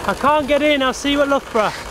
I can't get in, I'll see you at Loughborough.